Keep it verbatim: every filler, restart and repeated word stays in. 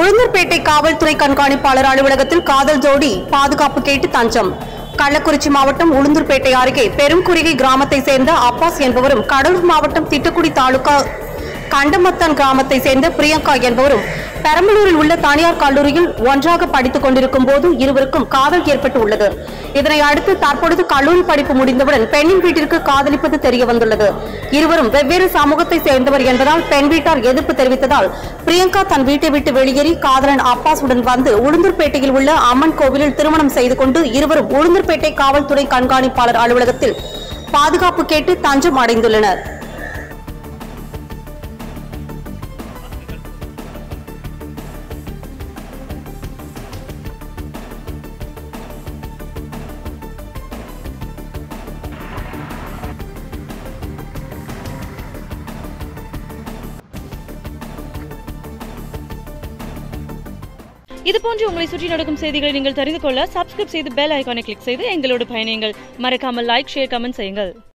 உளுந்தூர்பேட்டை காவல்துறை கண்காணிப்பாளர் அலுவலகத்தில் காதல் ஜோடி பாதுகாப்பு கேட்டு தஞ்சம். கள்ளக்குறிச்சி மாவட்டம் உளுந்தூர்பேட்டை அருகே பெருங்குறுகை கிராமத்தை சேர்ந்த அப்பாஸ் என்பவரும், கடலூர் மாவட்டம் திட்டுக்குடி தாலுகா கண்டமத்தான் கிராமத்தை சேர்ந்த பிரியங்கா என்பவரும் பெரம்பலூரில் உள்ள தனியார் கல்லூரியில் ஒன்றாக படித்துக் கொண்டிருக்கும் போது இருவருக்கும் காதல் ஏற்பட்டு உள்ளது. இதனை அடுத்து தற்பொழுது கல்லூரி படிப்பு முடிந்தவுடன் பெண்ணின் வீட்டிற்கு காதலிப்பது தெரிய வந்துள்ளது. இருவரும் வெவ்வேறு சமூகத்தை சேர்ந்தவர் என்பதால் பெண் வீட்டார் எதிர்ப்பு தெரிவித்ததால் பிரியங்கா தன் வீட்டை விட்டு வெளியேறி காதலன் அப்பாஸுடன் வந்து உளுந்தூர்பேட்டையில் உள்ள அம்மன் கோவிலில் திருமணம் செய்து கொண்டு இருவரும் உளுந்தூர்பேட்டை காவல்துறை கண்காணிப்பாளர் அலுவலகத்தில் பாதுகாப்பு கேட்டு தஞ்சம் அடைந்துள்ளனர். இதுபோன்று உங்களை சுற்றி நடக்கும் செய்திகளை நீங்கள் தெரிந்து கொள்ள சப்ஸ்கிரைப் செய்து பெல் ஐகானை கிளிக் செய்து எங்களோடு பயணியுங்கள். மறக்காமல் லைக், ஷேர், கமெண்ட் செய்யுங்கள்.